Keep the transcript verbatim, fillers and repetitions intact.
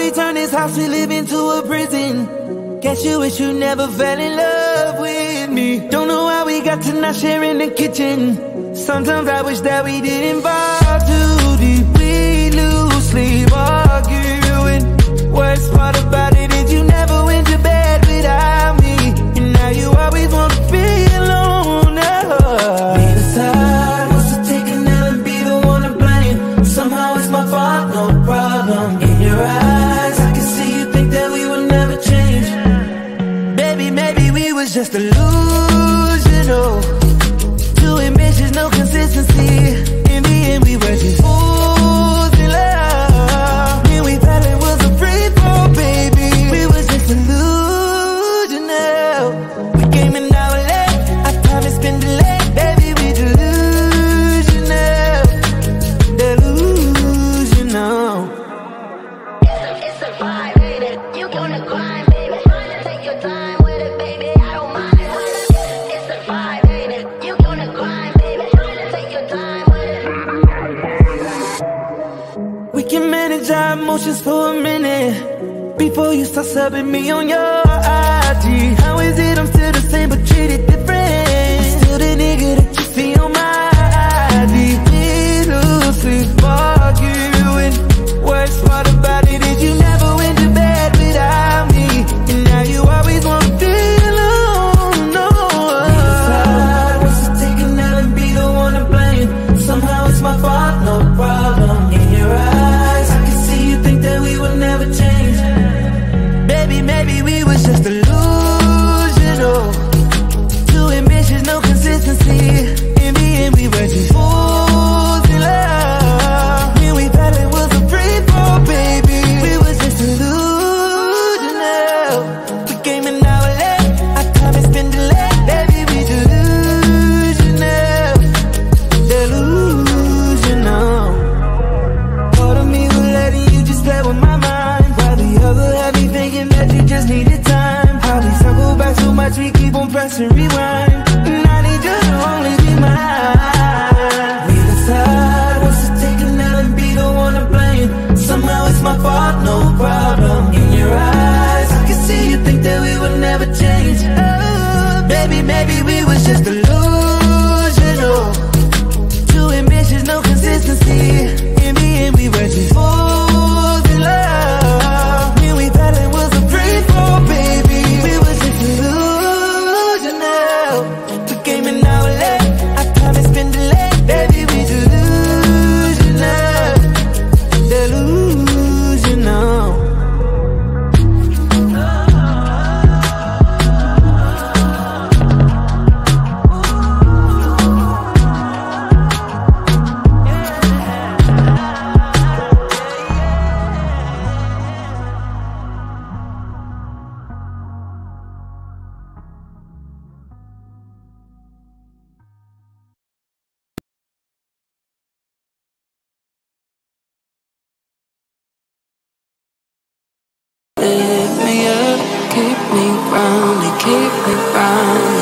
we turn this house we live into a prison. Guess you wish you never fell in love with me. Don't know how we got to not sharing the kitchen. Sometimes I wish that we didn't fall too deep. We lose sleep arguing. Worst part about it is you never went to bed without me. And now you always want to be alone. No. We decide wants to take a nap and be the one to blame. Somehow it's my fault, no problem. In your eyes, I can see you think that we would never change. Baby, maybe we was just delusional. Two ambitions, no consistency. In the end, we were just fools in love. And we felt it was a free fall, baby. We was just delusional. We came in our late, our time has been delayed. Baby, we delusional. Delusional. It's a vibe, baby. You gonna grind, baby. Take your time with it, baby. I don't mind. It's a vibe, baby. You gonna grind, baby. Take your time with it. We can manage our emotions for a minute before you start subbing me on your I G. How is it I'm still the same but treated different? Still the nigga that you see on my I D. We lose sleep arguing. Worst part about it is you never went to bed without me. And now you always want to be alone. No. We decide wants to take a nap and be the one to blame. Somehow it's my fault, no problem. In your eyes, I can see you think that we would never change. Baby, maybe we was just delusional. Two ambitions, no consistency. In the end, we were just fools in love. And we felt it was a free fall, baby. We was just delusional. We came in our late, our time has been delayed. Baby, we delusional. Delusional. Part of me was letting you just play with my mind, while the other had me thinking that you just needed time. How we circle back so much, we keep on pressing rewind. And I need you to only be mine. We decide wants to take a nap and be the one to blame. Somehow it's my fault, no problem. In your eyes, I can see you think that we would never change. Oh, baby, maybe we was just delusional. Two ambitions, no consistency. In the end, we were just fools in love. And we felt it was a free fall, baby. We was just delusional. We came in our late, our time has been delayed. Baby, we delusional. Delusional. Lift me up, keep me grounded, keep me grounded.